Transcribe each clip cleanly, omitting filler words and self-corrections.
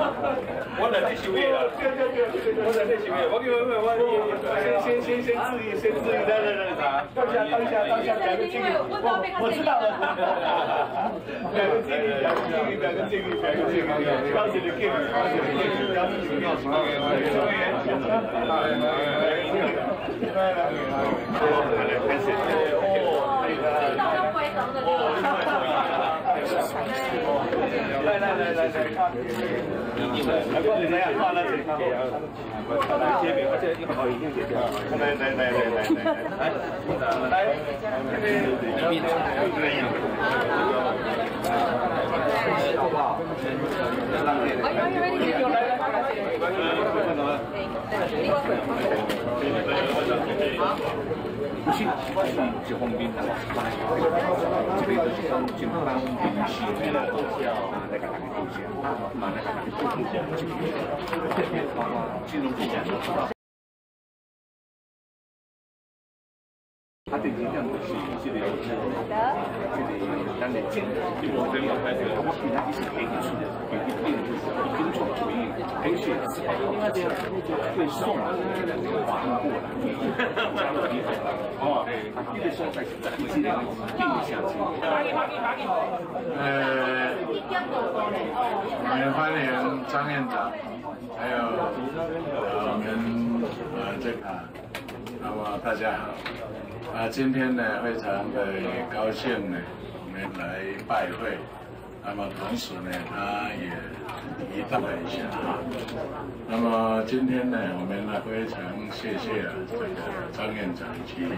我来你收的啦，我来你收的，我先质疑，来，当下，我知道了。表个敬意，高兴的敬意， 不是这方面，这边都是金方明星的都是要那个大家都是那个金融比较。他对这样的是这个当然这个我真的我给他一些给出的，有一定就是一定做回应，而且是会送还过来，哦，一个送在一些人定下去。 我们欢迎张院长，还有我们这个，那么大家好。今天呢，非常的高兴呢，我们来拜会。那么同时呢，他也提到了一下啊。那么今天呢，我们呢非常谢谢这个张院长及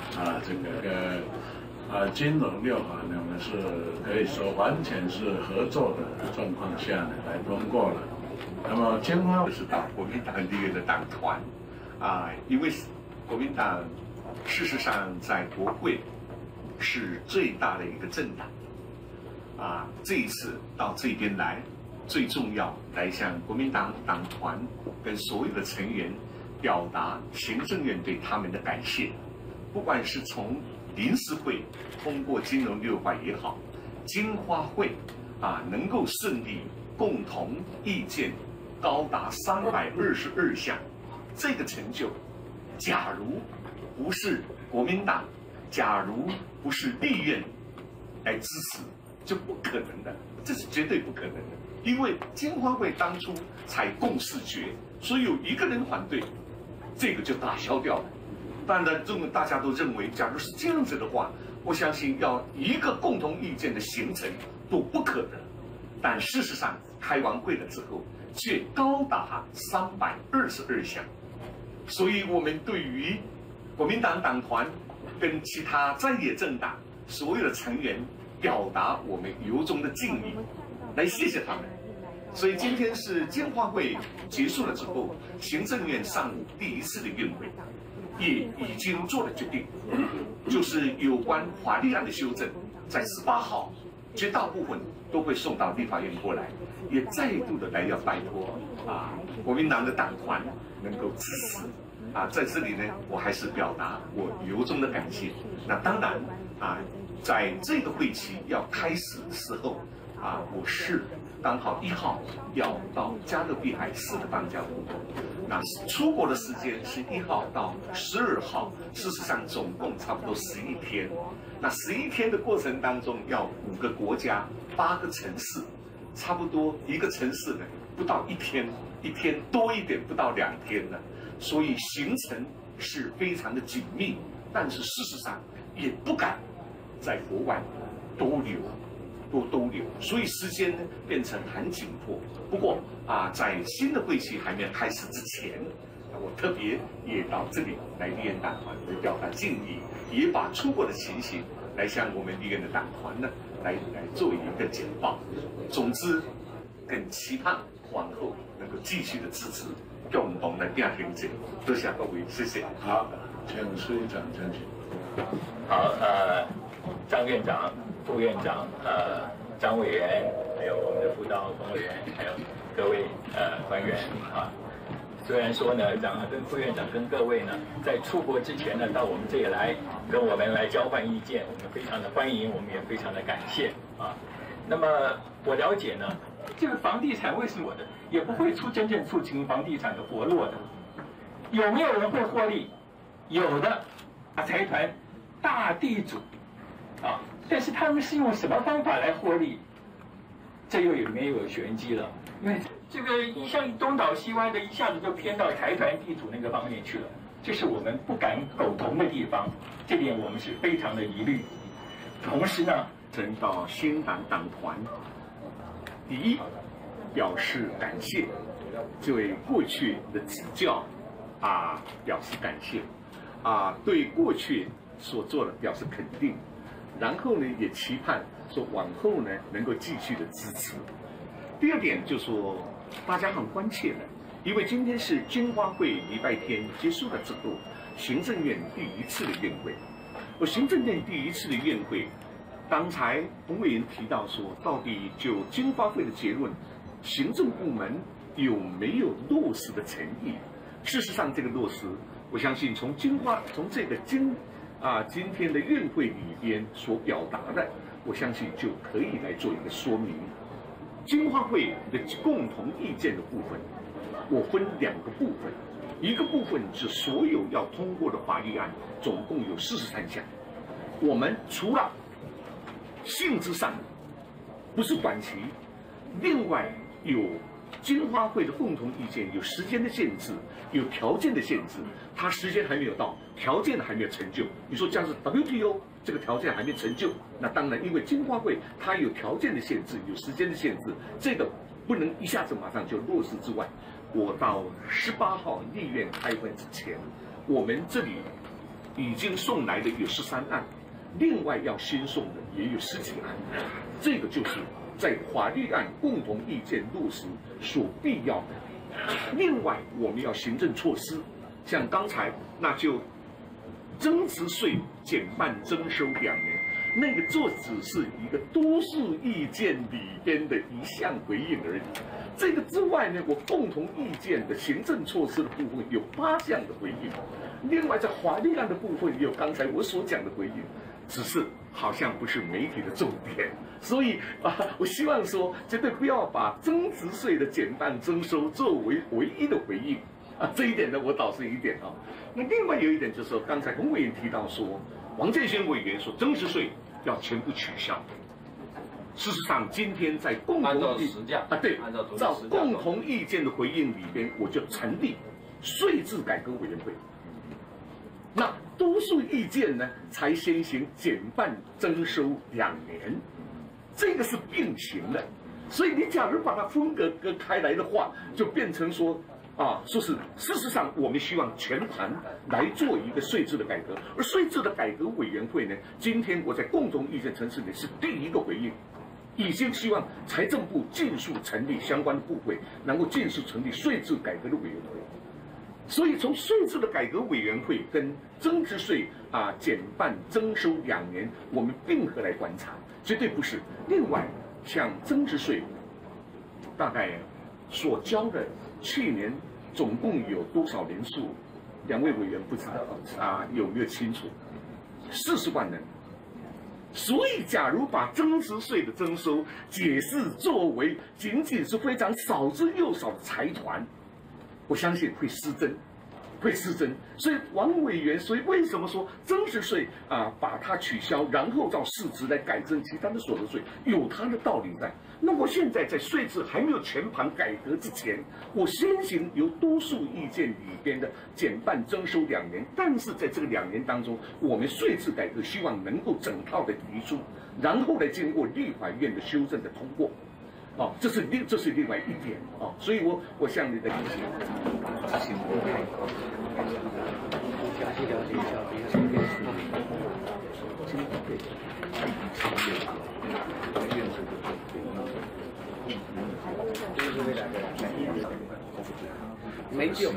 金融6法呢，我们是可以说完全是合作的状况下呢来通过了。那么金花是国民党里面的党团因为国民党。事实上，在国会是最大的一个政党，这一次到这边来，最重要来向国民党党团跟所有的成员表达行政院对他们的感谢。不管是从临时会通过金融6法也好，金花会能够顺利共同意见高达322项，这个成就，假如不是国民党，假如不是立院来支持，就不可能的，这是绝对不可能的。因为金花会当初采共识决，所以有一个人反对，这个就打消掉了。当然，大家都认为，假如是这样子的话，我相信要一个共同意见的形成都不可能。但事实上，开完会了之后，却高达322项，所以我们对于国民党党团跟其他在野政党所有的成员表达我们由衷的敬意，来谢谢他们。所以今天是金花会结束了之后，行政院上午第一次的院会，也已经做了决定，就是有关法律案的修正，在18号绝大部分都会送到立法院过来，也再度的来要拜托国民党的党团能够支持。在这里呢，我还是表达我由衷的感谢。那当然在这个会期要开始的时候我是刚好1号要到加勒比海4个邦交国，那出国的时间是1号到12号，事实上总共差不多11天。那11天的过程当中，要5个国家8个城市，差不多一个城市呢不到1天，1天多一点不到2天呢。所以行程是非常的紧密，但是事实上也不敢在国外多留，所以时间呢变成很紧迫。不过在新的会期还没有开始之前，我特别也到这里来立院党团来表达敬意，也把出国的情形来向我们立院的党团呢来做一个简报。总之，更期盼往后能够继续的支持。共同来变行政，多谢各位，谢谢。 好，请市长讲解。 好，张院长、副院长、张委员，还有我们的辅导龚委员，还有各位官员虽然说呢，副院长跟各位呢，在出国之前呢，到我们这里来跟我们来交换意见，我们非常的欢迎，我们也非常的感谢那么我了解呢， 这个房地产为什么的，也不会真正促进房地产的活络的。有没有人会获利？有的，财团、大地主，啊，但是他们是用什么方法来获利？这又有没有玄机了？因为这个一向东倒西歪的，一下子就偏到财团地主那个方面去了，这是我们不敢苟同的地方，这点我们是非常的疑虑。同时呢， 征到新党党团，第一，表示感谢，对过去的指教表示感谢，对过去所做的表示肯定，然后呢也期盼说往后呢能够继续的支持。第二点就是说大家很关切的，因为今天是金花会礼拜天结束了之后，行政院第一次的院会。行政院第一次的院会，刚才洪委员提到说，到底就金花会的结论，行政部门有没有落实的诚意？事实上，这个落实，我相信从这个今天的院会里边所表达的，我相信就可以来做一个说明。金花会的共同意见的部分，我分两个部分。一个部分是所有要通过的法律案，总共有43项。我们除了性质上不是短期，另外有金花会的共同意见，有时间的限制，有条件的限制。它时间还没有到，条件还没有成就。你说像是 WTO 这个条件还没成就，那当然因为金花会它有条件的限制，有时间的限制，这个不能一下子马上就落实之外。我到18号立院开会之前，我们这里已经送来的有13案，另外要新送的也有10几案，这个就是在法律案共同意见落实所必要的。另外，我们要行政措施，像刚才那就增值税减半征收2年，那个就只是一个多数意见里边的一项回应而已。这个之外呢，我共同意见的行政措施的部分有8项的回应，另外在法律案的部分也有刚才我所讲的回应，只是好像不是媒体的重点，所以我希望说绝对不要把增值税的减半征收作为唯一的回应这一点呢我倒是一点那另外有一点就是说，刚才洪委员提到说，王建煊委员说增值税要全部取消。事实上，今天在共同照共同意见的回应里边，我就成立税制改革委员会。那多数意见呢，才先行减半征收2年，这个是并行的。所以你假如把它分割开来的话，就变成说说是事实上我们希望全盘来做一个税制的改革，而税制的改革委员会呢，今天我在共同意见陈述里是第一个回应。已经希望财政部尽速成立相关部会，能够尽速成立税制改革的委员会。所以从税制的改革委员会跟增值税减半征收2年，我们并合来观察，绝对不是。另外，像增值税，大概所交的去年总共有多少人数？2位委员不知道有没有清楚？40万人。所以，假如把增值税的征收解释作为仅仅是非常少之又少的财团，我相信会失真，会失真。所以，王委员，所以为什么说增值税把它取消，然后照市值来改正其他的所得税，有它的道理在。那么现在在税制还没有全盘改革之前，我先行由多数意见里边的减半征收2年，但是在这个2年当中，我们税制改革希望能够整套的提出，然后来经过立法院的修正的通过。这是另外一点所以我向你的理解。 没救。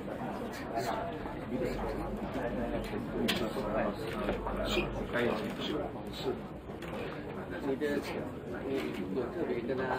你有特别跟他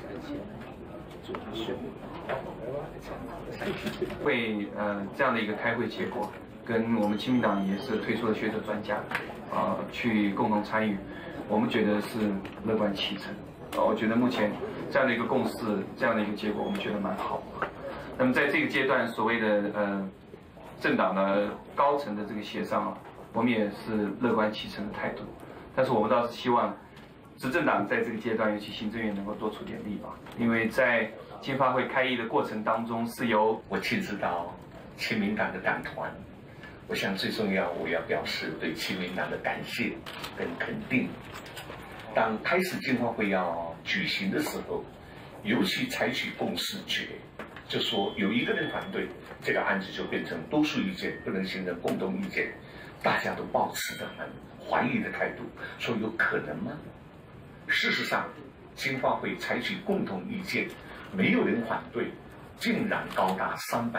会这样的一个开会结果，跟我们亲民党也是推出了学者专家去共同参与，我们觉得是乐观其成。我觉得目前这样的一个共识，这样的一个结果，我们觉得蛮好。那么在这个阶段，所谓的政党的高层的这个协商啊，我们也是乐观其成的态度。但是我们倒是希望执政党在这个阶段，尤其行政院能够多出点力吧，因为在经发会开议的过程当中，是由我亲自到亲民党的党团，我想最重要，我要表示对亲民党的感谢跟肯定。当开始经发会要举行的时候，尤其采取共识决，就说有一个人反对，这个案子就变成多数意见，不能形成共同意见，大家都抱持着很怀疑的态度，说有可能吗？事实上，经发会采取共同意见，没有人反对，竟然高达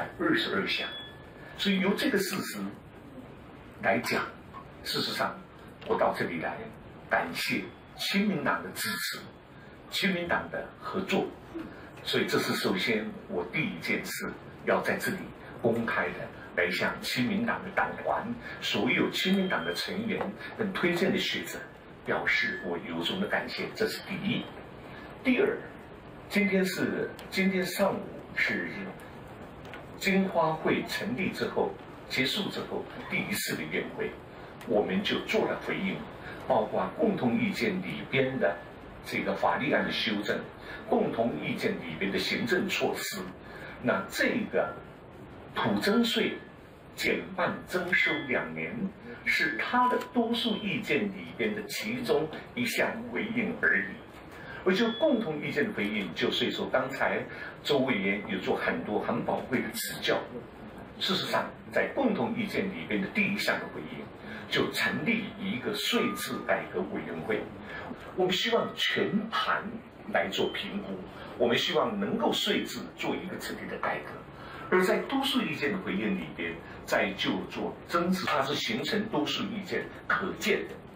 322项。所以由这个事实来讲，事实上，我到这里来感谢亲民党的支持，亲民党的合作。所以这是首先我第一件事要在这里公开的来向亲民党的党团、所有亲民党的成员跟推荐的学者表示我由衷的感谢，这是第一。第二，今天上午是经发会成立之后结束之后第一次的院会，我们就做了回应，包括共同意见里边的这个法律案的修正，共同意见里边的行政措施。那这个土增税减半征收2年，是他的多数意见里边的其中一项回应而已。而就共同意见的回应，就所以说刚才周委员有做很多很宝贵的指教。事实上，在共同意见里边的第一项的回应，就成立一个税制改革委员会。我们希望全盘来做评估，我们希望能够税制做一个彻底的改革。而在多数意见的回应里边，再就做增值，它是形成多数意见可见的。